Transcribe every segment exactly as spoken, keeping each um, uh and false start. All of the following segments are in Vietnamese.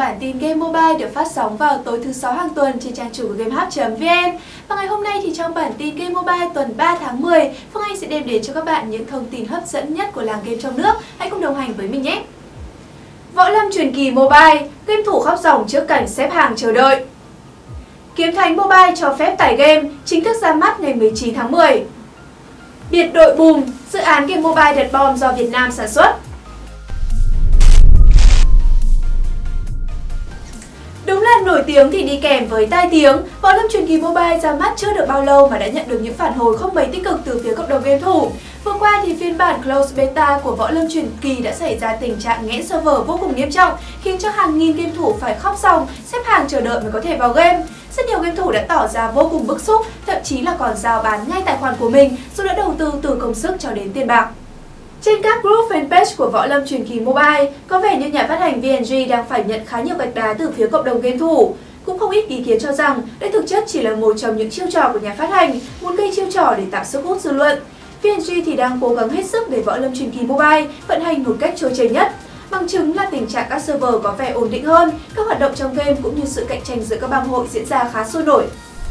bản tin Game Mobile được phát sóng vào tối thứ sáu hàng tuần trên trang chủ của gamehub chấm vn. Và ngày hôm nay thì trong bản tin Game Mobile tuần ba tháng mười, Phương Anh sẽ đem đến cho các bạn những thông tin hấp dẫn nhất của làng game trong nước. Hãy cùng đồng hành với mình nhé! Võ Lâm Truyền Kỳ Mobile, game thủ khóc ròng trước cảnh xếp hàng chờ đợi. Kiếm Thánh Mobile cho phép tải game, chính thức ra mắt ngày mười chín tháng mười. Biệt đội Boom, dự án game mobile đặt bom do Việt Nam sản xuất. Đúng là nổi tiếng thì đi kèm với tai tiếng, Võ Lâm Truyền Kỳ Mobile ra mắt chưa được bao lâu mà đã nhận được những phản hồi không mấy tích cực từ phía cộng đồng game thủ. Vừa qua thì phiên bản Closed Beta của Võ Lâm Truyền Kỳ đã xảy ra tình trạng nghẽn server vô cùng nghiêm trọng, khiến cho hàng nghìn game thủ phải khóc ròng, xếp hàng chờ đợi mới có thể vào game. Rất nhiều game thủ đã tỏ ra vô cùng bức xúc, thậm chí là còn rao bán ngay tài khoản của mình dù đã đầu tư từ công sức cho đến tiền bạc. Trên các group fanpage của Võ Lâm Truyền Kỳ Mobile, có vẻ như nhà phát hành vê en giê đang phải nhận khá nhiều gạch đá từ phía cộng đồng game thủ. Cũng không ít ý kiến cho rằng đây thực chất chỉ là một trong những chiêu trò của nhà phát hành, muốn gây chiêu trò để tạo sức hút dư luận. vê en giê thì đang cố gắng hết sức để Võ Lâm Truyền Kỳ Mobile vận hành một cách trôi chảy nhất. Bằng chứng là tình trạng các server có vẻ ổn định hơn, các hoạt động trong game cũng như sự cạnh tranh giữa các bang hội diễn ra khá sôi nổi.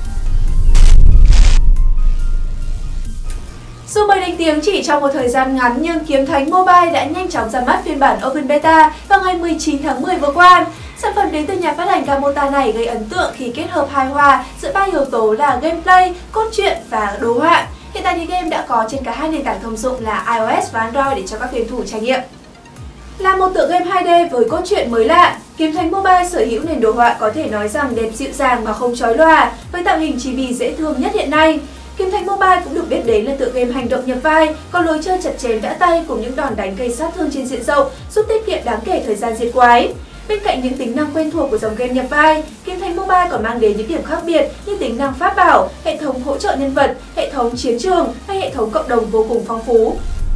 Dù mới đánh tiếng chỉ trong một thời gian ngắn nhưng Kiếm Thánh Mobile đã nhanh chóng ra mắt phiên bản Open Beta vào ngày mười chín tháng mười vừa qua. Sản phẩm đến từ nhà phát hành Gamota này gây ấn tượng khi kết hợp hài hòa giữa ba yếu tố là gameplay, cốt truyện và đồ họa. Hiện tại thì game đã có trên cả hai nền tảng thông dụng là iOS và Android để cho các game thủ trải nghiệm. Là một tựa game hai D với cốt truyện mới lạ, Kiếm Thánh Mobile sở hữu nền đồ họa có thể nói rằng đẹp dịu dàng mà không chói lòa, với tạo hình chibi dễ thương nhất hiện nay. Kiếm Thánh Mobile cũng được biết đến là tựa game hành động nhập vai, có lối chơi chặt chém đã tay cùng những đòn đánh gây sát thương trên diện rộng, giúp tiết kiệm đáng kể thời gian diệt quái. Bên cạnh những tính năng quen thuộc của dòng game nhập vai, Kiếm Thánh Mobile còn mang đến những điểm khác biệt như tính năng pháp bảo, hệ thống hỗ trợ nhân vật, hệ thống chiến trường hay hệ thống cộng đồng vô cùng phong phú.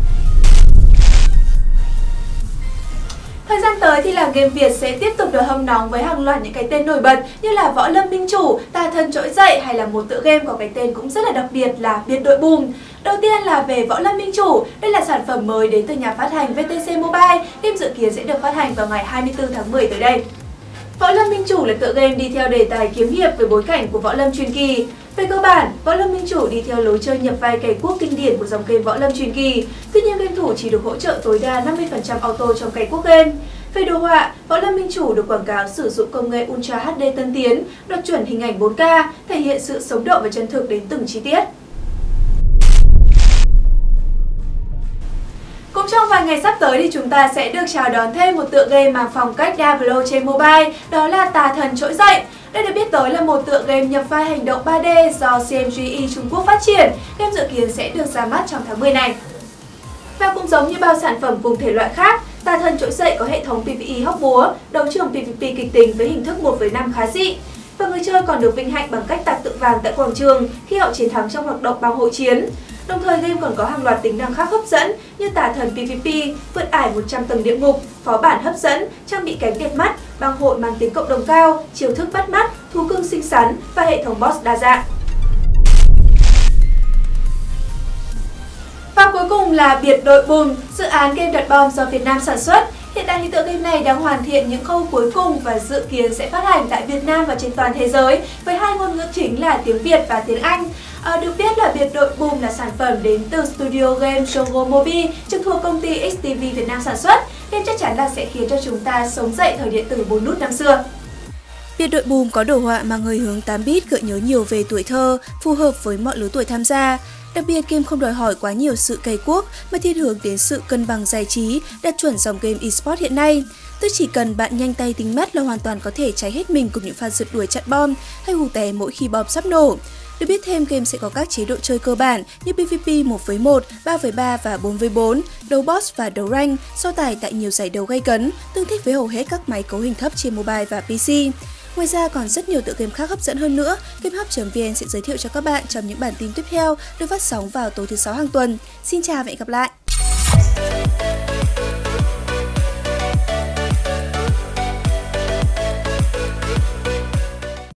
Thời gian tới thì làng game Việt sẽ tiếp tục được hâm nóng với hàng loạt những cái tên nổi bật như là Võ Lâm Minh Chủ, Tà Thần Trỗi Dậy hay là một tựa game có cái tên cũng rất là đặc biệt là Biệt đội Boom. Đầu tiên là về Võ Lâm Minh Chủ, đây là sản phẩm mới đến từ nhà phát hành vê tê xê Mobile, game dự kiến sẽ được phát hành vào ngày hai mươi tư tháng mười tới đây. Võ Lâm Minh Chủ là tựa game đi theo đề tài kiếm hiệp với bối cảnh của Võ Lâm Truyền Kỳ. Về cơ bản, Võ Lâm Minh Chủ đi theo lối chơi nhập vai cày cuốc kinh điển của dòng game Võ Lâm Truyền Kỳ. Tuy nhiên game thủ chỉ được hỗ trợ tối đa năm mươi phần trăm auto trong cày cuốc game. Về đồ họa, Võ Lâm Minh Chủ được quảng cáo sử dụng công nghệ Ultra hát đê tân tiến, đạt chuẩn hình ảnh bốn K, thể hiện sự sống động và chân thực đến từng chi tiết. Cũng trong vài ngày sắp tới thì chúng ta sẽ được chào đón thêm một tựa game mang phong cách Diablo trên mobile, đó là Tà Thần Trỗi Dậy. Đây được biết tới là một tựa game nhập vai hành động ba D do xê em giê e Trung Quốc phát triển, game dự kiến sẽ được ra mắt trong tháng mười này. Và cũng giống như bao sản phẩm cùng thể loại khác, Tà Thần Trỗi Dậy có hệ thống pê vê e hóc búa, đấu trường pê vê pê kịch tính với hình thức một với năm khá dị. Và người chơi còn được vinh hạnh bằng cách tạc tượng vàng tại quảng trường khi họ chiến thắng trong hoạt động bang hội chiến. Đồng thời game còn có hàng loạt tính năng khác hấp dẫn như Tà Thần pê vê pê, vượt ải một trăm tầng địa ngục, phó bản hấp dẫn, trang bị cánh đẹp mắt, bang hội mang tính cộng đồng cao, chiêu thức bắt mắt, thú cưng xinh xắn và hệ thống boss đa dạng. Và cuối cùng là Biệt đội Boom, dự án game đặt bom do Việt Nam sản xuất. Hiện tại thì tựa game này đang hoàn thiện những khâu cuối cùng và dự kiến sẽ phát hành tại Việt Nam và trên toàn thế giới với hai ngôn ngữ chính là tiếng Việt và tiếng Anh. À, được biết là Biệt đội Boom là sản phẩm đến từ studio game Shogo Mobi trực thuộc công ty ích tê vê Việt Nam sản xuất. Game chắc chắn là sẽ khiến cho chúng ta sống dậy thời điện tử bốn nút năm xưa. Biệt đội Boom có đồ họa mang hơi hướng tám bit gợi nhớ nhiều về tuổi thơ, phù hợp với mọi lứa tuổi tham gia. Đặc biệt, game không đòi hỏi quá nhiều sự cày cuốc mà thiên hướng đến sự cân bằng giải trí, đạt chuẩn dòng game eSports hiện nay. Tức chỉ cần bạn nhanh tay tính mắt là hoàn toàn có thể cháy hết mình cùng những pha rượt đuổi chặn bom hay hù té mỗi khi bom sắp nổ. Được biết thêm, game sẽ có các chế độ chơi cơ bản như pê vê pê một với một, ba với ba và bốn với bốn, đấu boss và đấu rank, so tài tại nhiều giải đấu gay cấn, tương thích với hầu hết các máy cấu hình thấp trên mobile và pê xê. Ngoài ra còn rất nhiều tựa game khác hấp dẫn hơn nữa, gamehub chấm vn sẽ giới thiệu cho các bạn trong những bản tin tiếp theo được phát sóng vào tối thứ sáu hàng tuần. Xin chào và hẹn gặp lại!